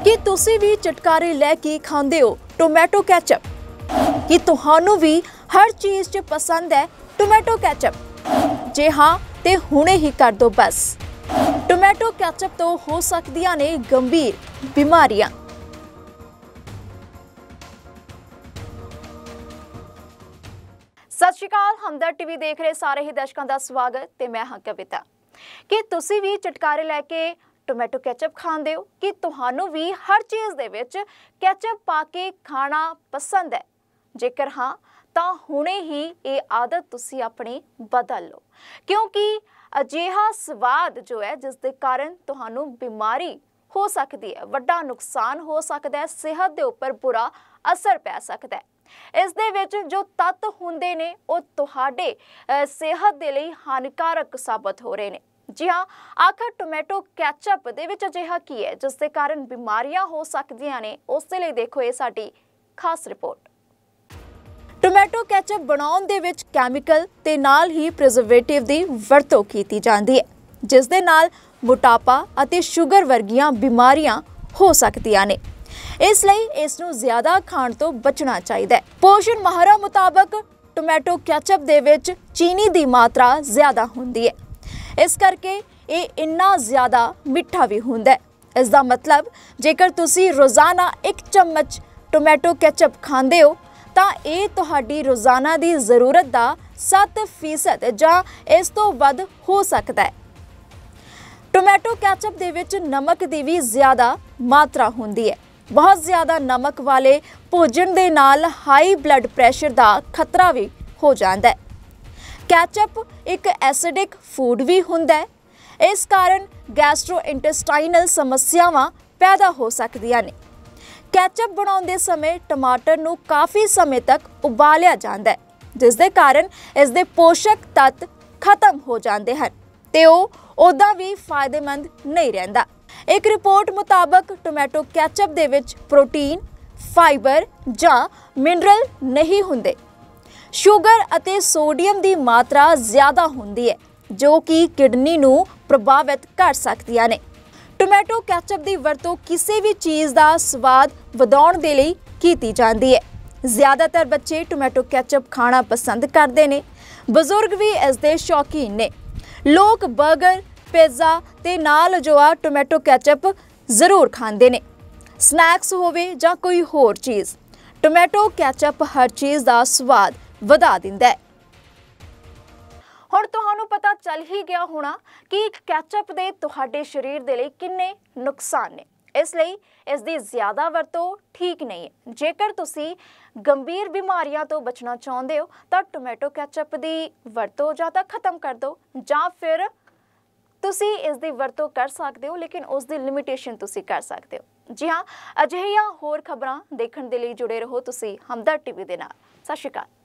कि तुसी भी चटकारे लैके खांदे हो टोमैटो कैचअप? कि तुहानू भी हर चीज़ च पसंद है टोमैटो कैचअप? जे हाँ ते हुणे ही कर दो बस। टोमैटो कैचअप तो हो सकदियां ने गंभीर बीमारियां। सत श्री अकाल, हमदर्द टीवी देख रहे सारे ही दर्शकों का स्वागत ते मैं हाँ कविता। कि तुसी भी चटकारे लैके टोमैटो कैचअप खांदे हो? कि तुहानू भी हर चीज़ दे विच कैचअप पा के खाना पसंद है? जेकर हाँ तां हुणे ही ये आदत तुसी अपनी बदल लो, क्योंकि अजिहा स्वाद जो है जिस दे कारण तुहानू बीमारी हो सकती है, वड्डा नुकसान हो सकता है, सेहत दे उपर बुरा असर पै सकता है। इस दे विच जो तत्त हुंदे ने वो तुहाडे सेहत दे लई हानिकारक साबित हो रहे ने। जी हाँ, आखिर टोमैटो कैचअप दे विच अजिहा की है जिस दे कारण बीमारियां हो सकदियां ने? उस दे लई देखो ये साडी खास रिपोर्ट। टोमैटो कैचअप बनाउण दे विच कैमिकल ते नाल ही प्रिजर्वेटिव दी वरतों कीती जांदी है, जिस दे नाल मोटापा अते शुगर वर्गियां बीमारियां हो सकदियां ने। इसलिए इसनूं ज़्यादा खाण तो बचना चाहिए। पोषण माहरां मुताबक टोमैटो कैचअप दे विच चीनी दी मात्रा ज़्यादा हुंदी है, इस करके ये इन्ना ज़्यादा मिठा भी हुंदा है। इसका मतलब जेकर तुसी रोज़ाना 1 चम्मच टोमैटो कैचअप खांदे हो तां ये तुहाडी रोज़ाना दी ज़रूरत दा 7% जां इस तो वध हो सकता है। टोमैटो कैचअप दे विच नमक दी भी ज़्यादा मात्रा हुंदी है। बहुत ज़्यादा नमक वाले भोजन दे नाल हाई ब्लड प्रैशर दा खतरा भी हो जाता है। कैचअप एक एसिडिक फूड भी हुंदा है, इस कारण गैस्ट्रोइंटेस्टाइनल समस्यावां पैदा हो सकदियां ने। कैचअप बनाउंदे समय टमाटर नूं काफ़ी समय तक उबालिया जाता है, जिस दे कारण इस दे पोषक तत्त खत्म हो जाते हैं ते ओह उदा भी फायदेमंद नहीं रहिंदा। एक रिपोर्ट मुताबक टोमैटो कैचअप दे विच प्रोटीन, फाइबर जां मिनरल नहीं हुंदे। शुगर अते सोडियम दी मात्रा ज़्यादा हुंदी है, जो कि किडनी नूं प्रभावित कर सकदियां ने। टोमैटो कैचअप दी वरतों किसी भी चीज़ का स्वाद वधाउण दे लई कीती जांदी है। ज़्यादातर बच्चे टोमैटो कैचअप खाना पसंद करते हैं, बजुर्ग भी इसके शौकीन ने। लोग बर्गर, पिज़्ज़ा ते नाल जो आ टोमैटो कैचअप जरूर खांदे ने। स्नैक्स होवे जां कोई होर चीज़, टोमैटो कैचअप हर चीज़ का स्वाद वधा दिंदा है। हुण तुहानू पता चल ही गया होना कि कैचअप दे तुहाडे शरीर दे लई किन्ने नुकसान ने, इसलिए इसकी ज़्यादा वरतों ठीक नहीं है। जेकर तुसी गंभीर बीमारियां तो बचना चाहते हो तो टोमैटो कैचअप की वरतों जां तां खत्म कर दो, जां फिर तुसी इसकी वरतों कर सकते हो, लेकिन उसकी लिमिटेशन तुसी कर सकते हो। जी हाँ, अजिहियां होर खबरां देखण दे लई जुड़े रहो तुसी हमदर्द टीवी दे नाल। सत श्री अकाल।